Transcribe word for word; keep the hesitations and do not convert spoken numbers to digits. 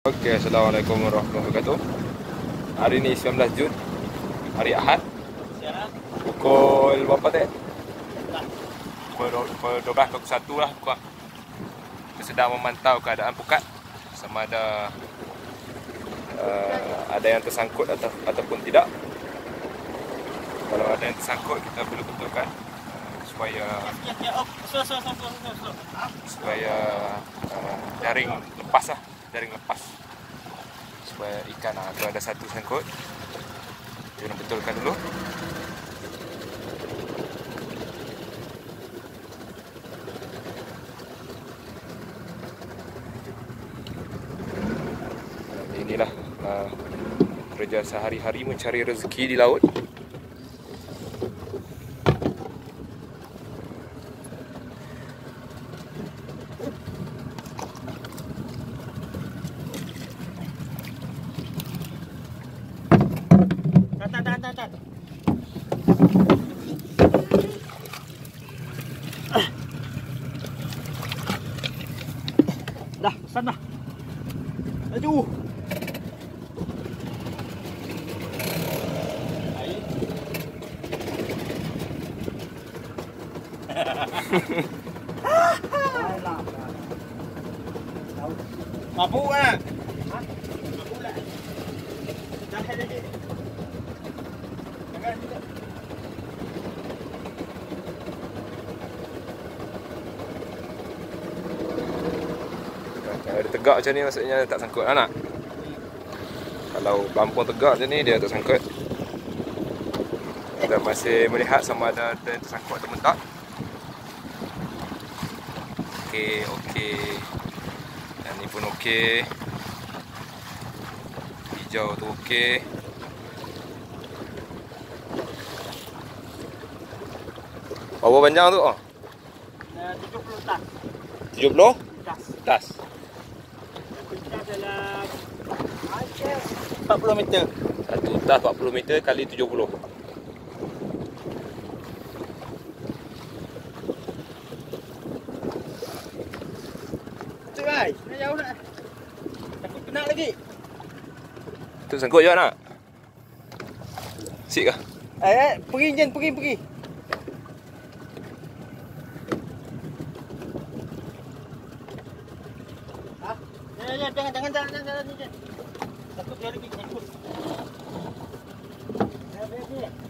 Okey, Assalamualaikum warahmatullahi wabarakatuh. Hari ni sembilan belas Jun, hari Ahad. Pukul berapa tadi? Pukul dua belas ke satu lah kurang. Kita sedang memantau keadaan pukat sama ada uh, ada yang tersangkut atau ataupun tidak. Kalau ada yang tersangkut, kita perlu betulkan uh, supaya supaya uh, jaring lepas lah. Jaring lepas supaya ikan lah. Kalau ada satu sangkut, kita nak betulkan dulu. Inilah uh, kerja sehari-hari mencari rezeki di laut. Tahan, tahan, tahan. Dah, pesan dah. Laju. Mabuk kan? Ha? Mabuk lah. Dah lagi. Jangan tidak. Kalau dia tegak macam ni maksudnya tak sangkut lah nak. Kalau pelampung tegak macam ni dia tak sangkut. Kita masih melihat sama ada ada yang tersangkut atau tak. Okey, okey. Dan ni pun okey. Hijau tu okey. Berapa panjang tu? Oh? tujuh puluh tas. tujuh puluh? Tas. Tas. Kita dalam empat puluh meter. Satu tas empat puluh meter kali tujuh puluh. Tu guys, nak jauh nak. Takut kena lagi. Tu sangkut je nak? Sik kah? Eh, eh pergi Jen, pergi, pergi. Ha? Jangan, jangan, jangan, jangan, jangan, jangan. Takut dia lagi, takut. Jangan, jangan, jangan.